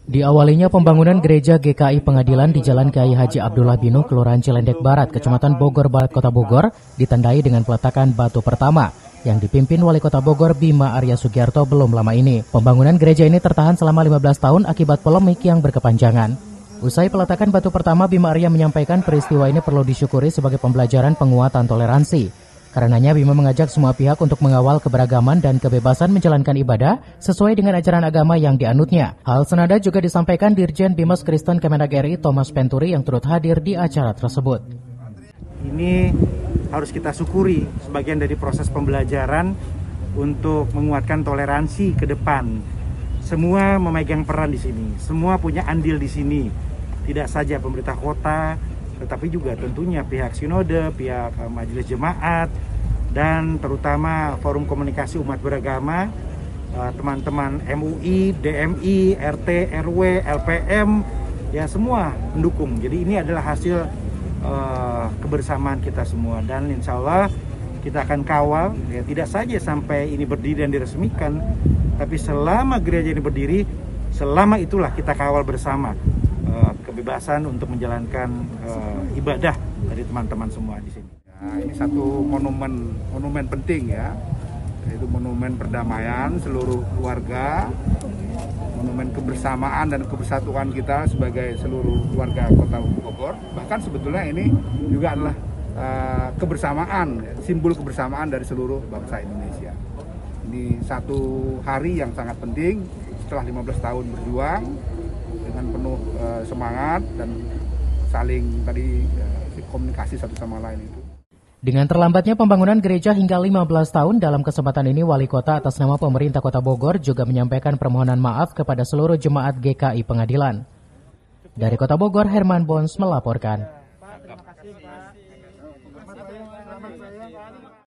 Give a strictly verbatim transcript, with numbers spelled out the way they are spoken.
Diawalinya pembangunan gereja G K I Pengadilan di Jalan Kiai Haji Abdullah Binu, Kelurahan Cilendek Barat, Kecamatan Bogor Barat, Kota Bogor, ditandai dengan peletakan batu pertama yang dipimpin Wali Kota Bogor Bima Arya Sugiarto belum lama ini. Pembangunan gereja ini tertahan selama lima belas tahun akibat polemik yang berkepanjangan. Usai peletakan batu pertama, Bima Arya menyampaikan peristiwa ini perlu disyukuri sebagai pembelajaran penguatan toleransi. Karenanya Bima mengajak semua pihak untuk mengawal keberagaman dan kebebasan menjalankan ibadah sesuai dengan ajaran agama yang dianutnya. Hal senada juga disampaikan Dirjen Bimas Kristen Kemenag R I Thomas Penturi yang turut hadir di acara tersebut. Ini harus kita syukuri sebagian dari proses pembelajaran untuk menguatkan toleransi ke depan. Semua memegang peran di sini, semua punya andil di sini. Tidak saja pemerintah kota, tetapi juga tentunya pihak sinode, pihak majelis jemaat, dan terutama forum komunikasi umat beragama, teman-teman M U I, D M I, R T, R W, L P M, ya semua mendukung. Jadi ini adalah hasil uh, kebersamaan kita semua, dan insya Allah kita akan kawal, ya tidak saja sampai ini berdiri dan diresmikan, tapi selama gereja ini berdiri, selama itulah kita kawal bersama kebebasan untuk menjalankan uh, ibadah dari teman-teman semua di sini. Nah, ini satu monumen monumen penting ya, yaitu monumen perdamaian seluruh keluarga, monumen kebersamaan dan kebersatuan kita sebagai seluruh keluarga Kota Bogor. Bahkan sebetulnya ini juga adalah uh, kebersamaan, simbol kebersamaan dari seluruh bangsa Indonesia. Ini satu hari yang sangat penting setelah lima belas tahun berjuang dengan penuh uh, semangat dan saling tadi uh, komunikasi satu sama lain itu. Dengan terlambatnya pembangunan gereja hingga lima belas tahun, dalam kesempatan ini Wali Kota atas nama pemerintah Kota Bogor juga menyampaikan permohonan maaf kepada seluruh jemaat G K I Pengadilan. Dari Kota Bogor, Herman Bons melaporkan.